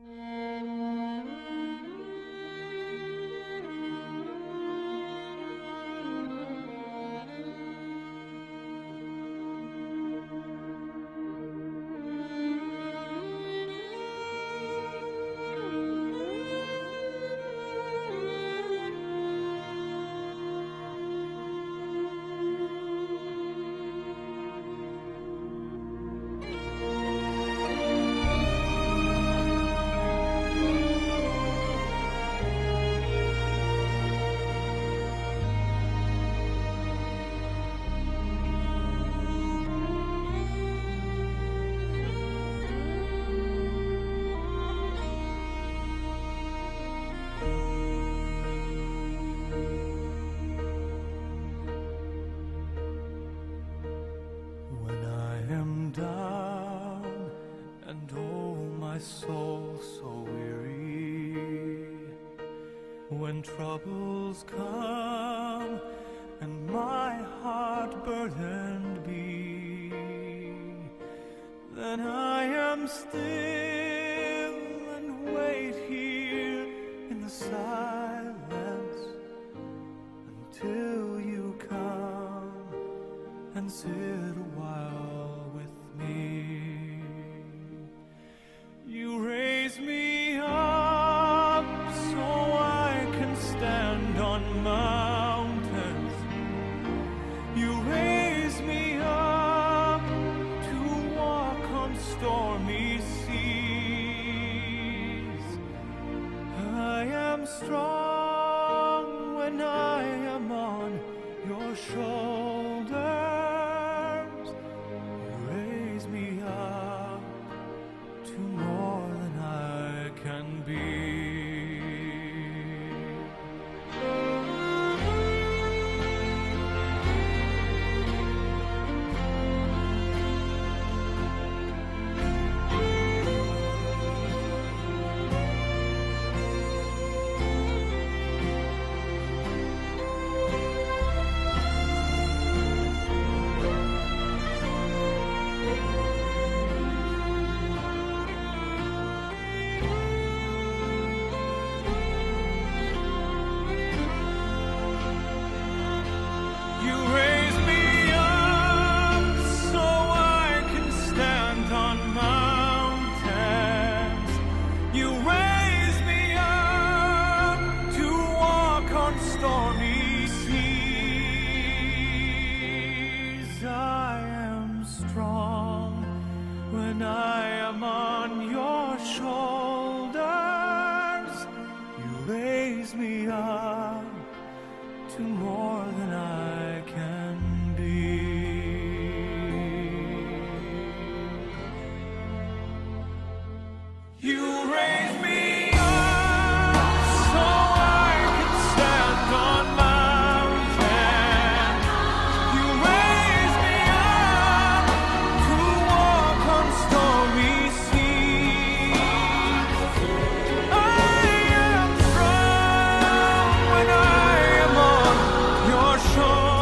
Down and oh, my soul so weary, when troubles come and my heart burdened be, then I am still and wait here in the silence until you come and sit a while with me. You raise me up so I can stand on mountains. You raise me up to walk on stormy seas. I am strong when I am on your shoulders. To more than I can be. Stormy seas, I am strong when I am on your shoulders. You raise me up to more than I can be. You raise me shore.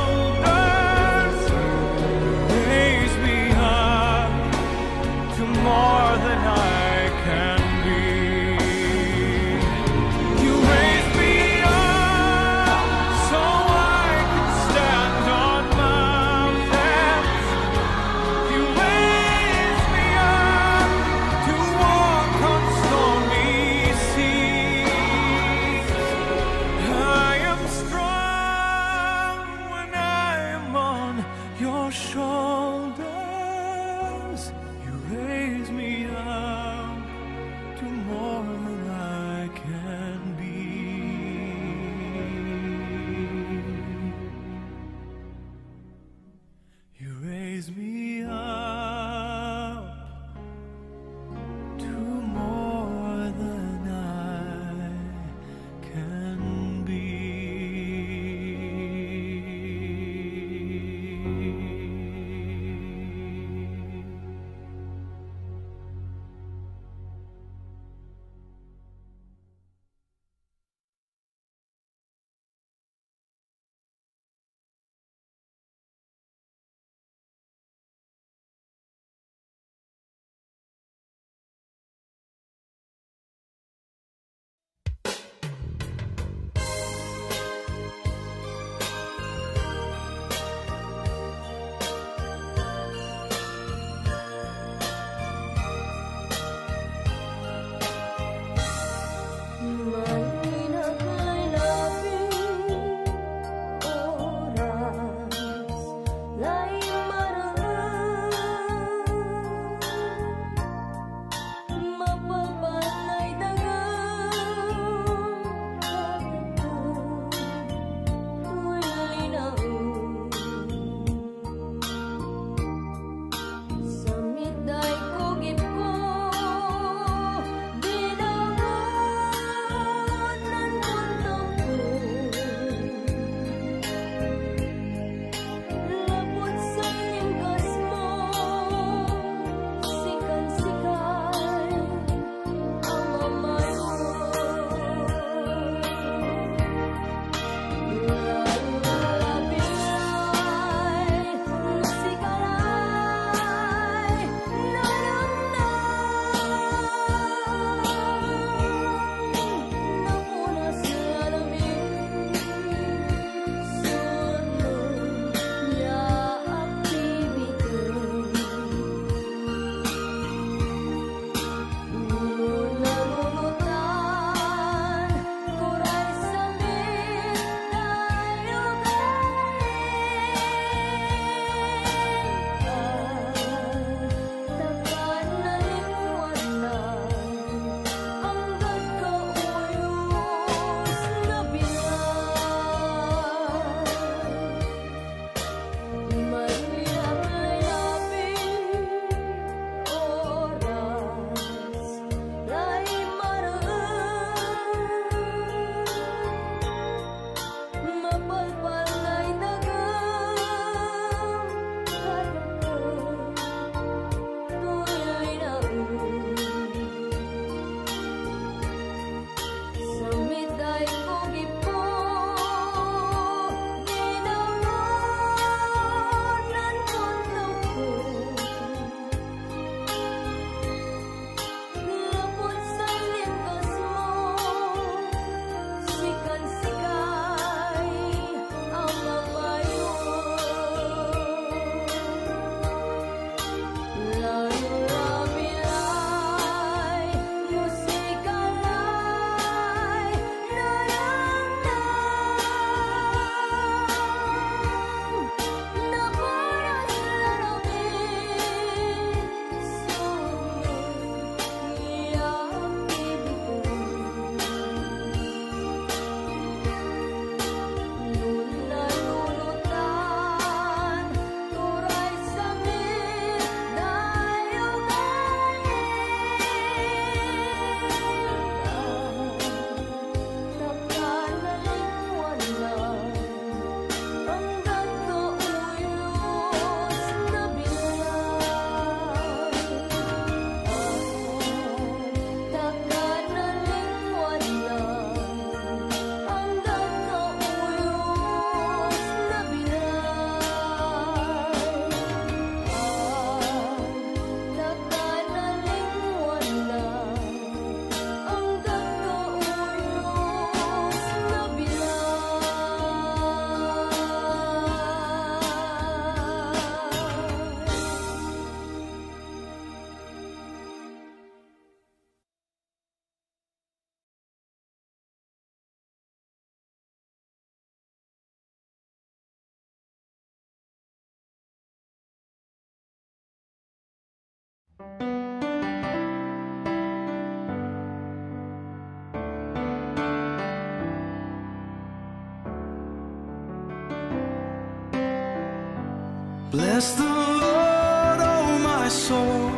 Bless the Lord, oh my soul,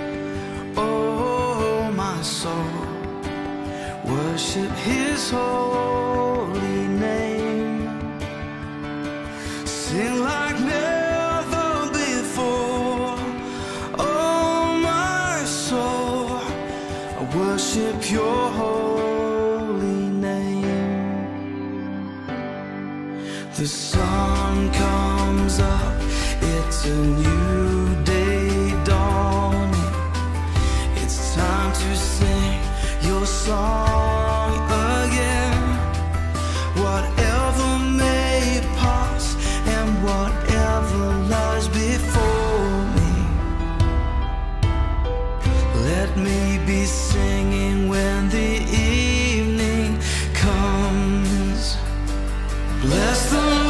oh my soul. Worship His holy name. Sing like never before, oh my soul. I worship Your holy name. The sun comes up, it's a new day dawning. It's time to sing Your song again. Whatever may pass and whatever lies before me, let me be singing when the evening comes. Bless the Lord,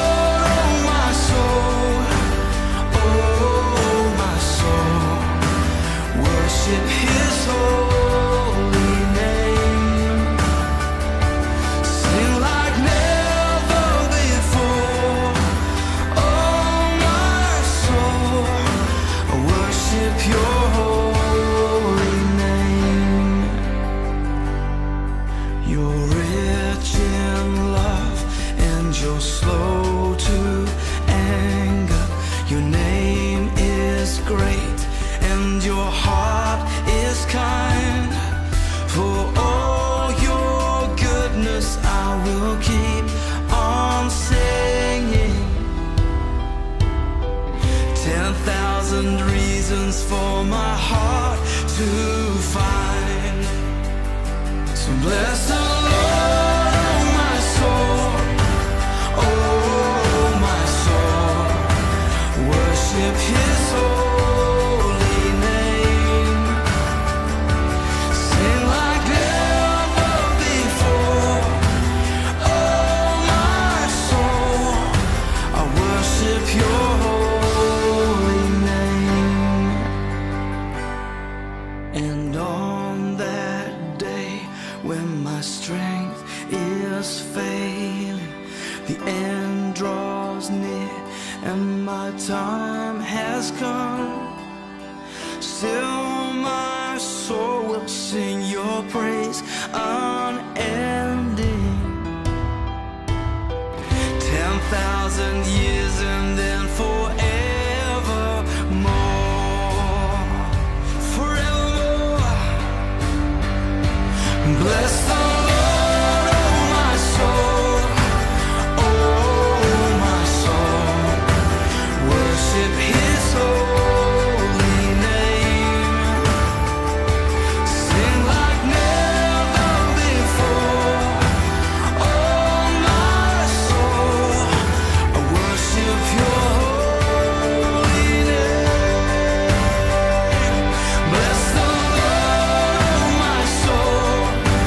worship His holy name. Sing like never before, oh my soul. Worship Your holy name. You're rich in love and You're slow to anger. Your name is great and Your heart is kind. For all Your goodness I will keep on singing. 10,000 reasons for my heart to find. So bless the Lord, oh my soul, oh my soul. Worship His holy name. Sing like never before, oh my soul. I worship Your holy name. And on that day when my strength is failing, the end draws near and my time has come, still my soul will sing Your praise unending. 10,000 years and then forevermore, forevermore. Bless the Lord, oh my soul, oh my soul. Worship His holy name. Sing like never before, oh my soul. I worship Your holy name. Bless the Lord, oh my soul,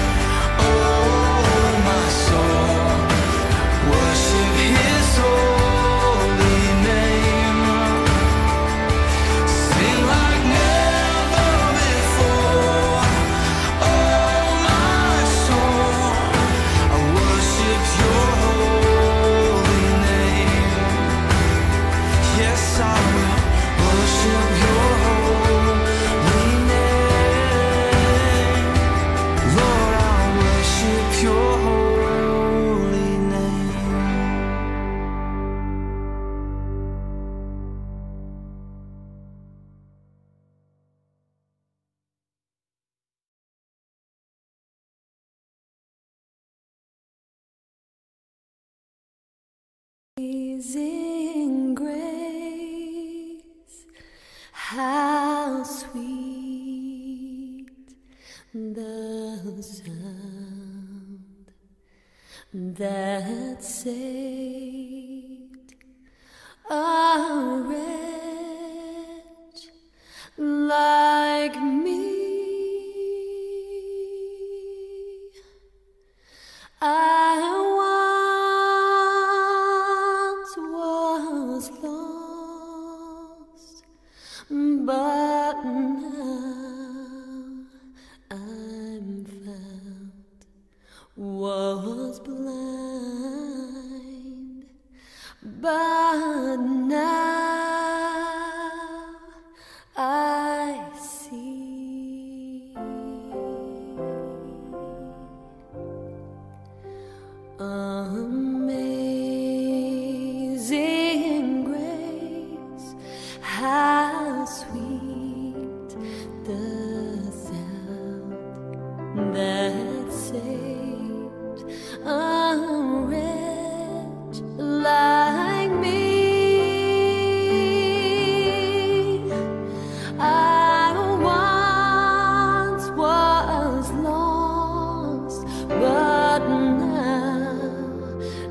oh my soul. Worship His holy name. Sing like never before, oh my soul. I worship Your holy name. Yes, I will worship Your holy name. Lord, I worship Your holy name. Amazing grace, how sweet the sound that saved a wretch like me. I once was lost, but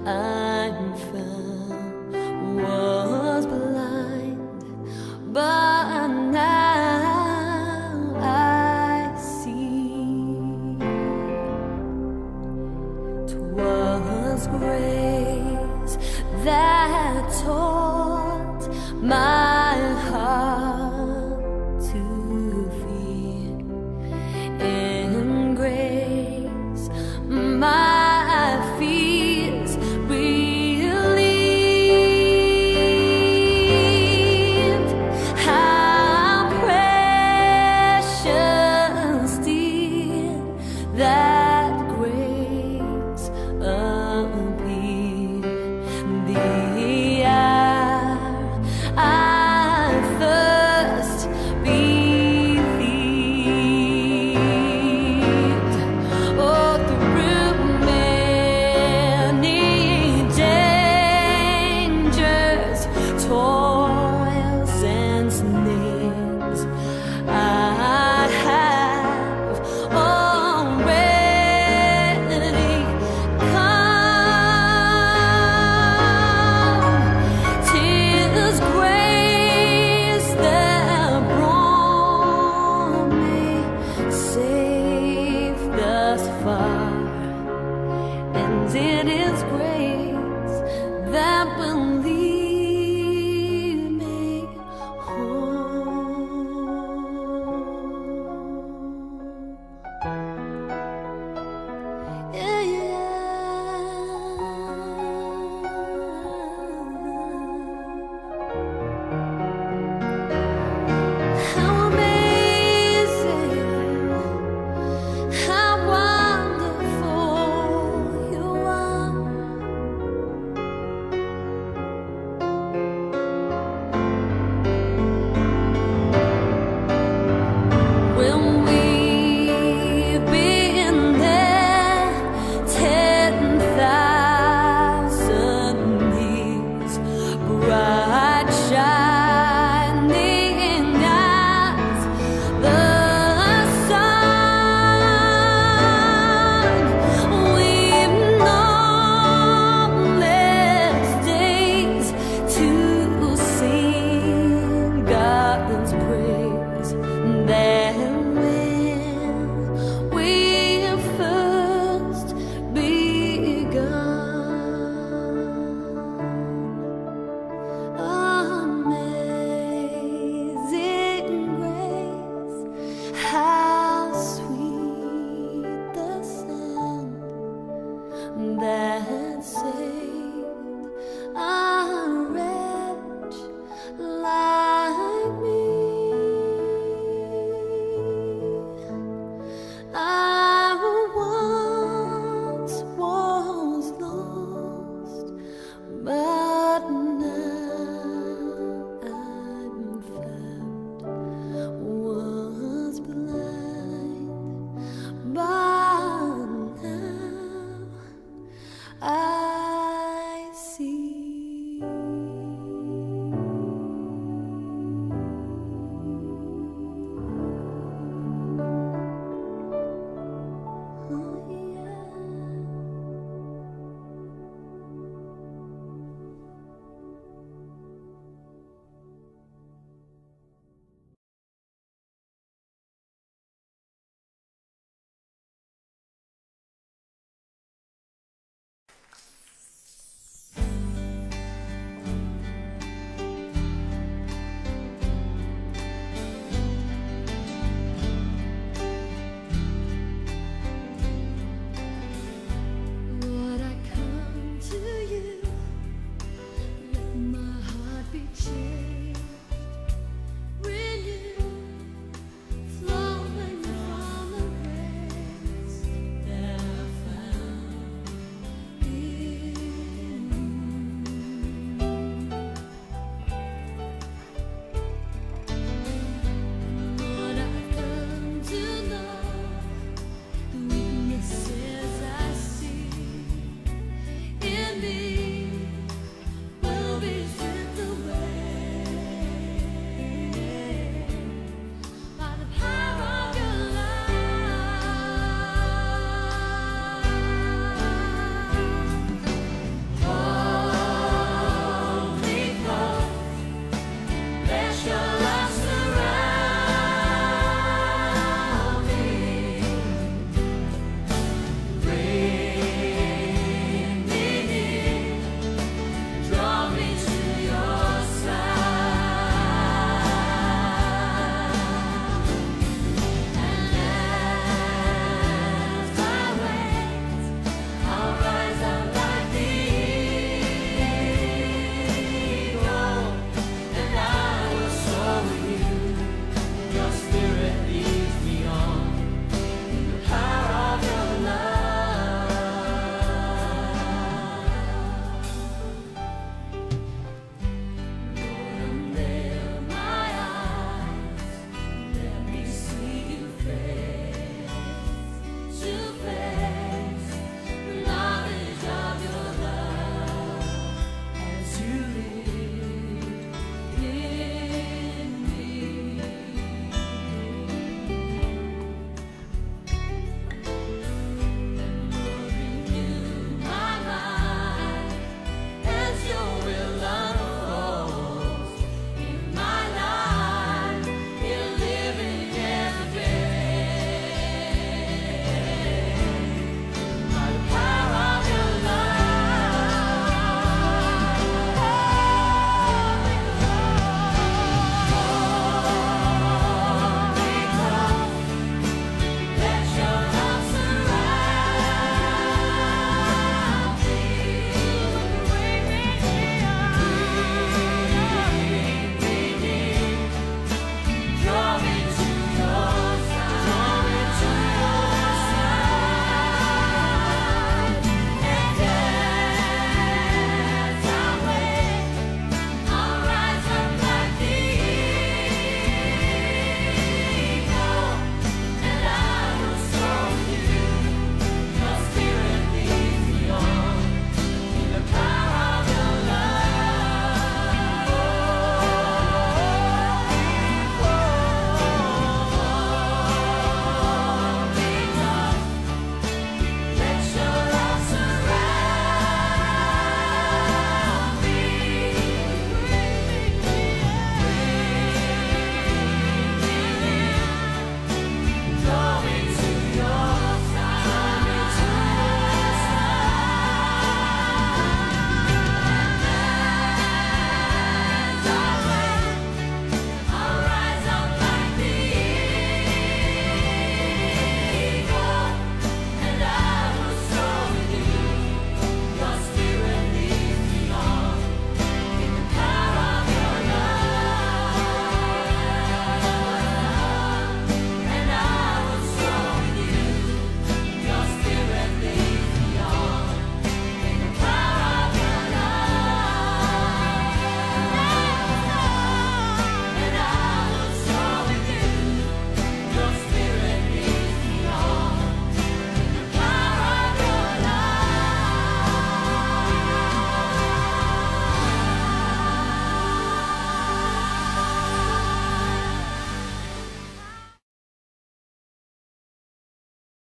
I found was blind, but now I see 'twas grace that taught my heart to fear, in grace my fears relieved. How precious did that grace appear the hour I first believed. Oh, through many dangers, toils and snares, I have already come. 'Tis grace that brought me safe thus far, and it is grace that will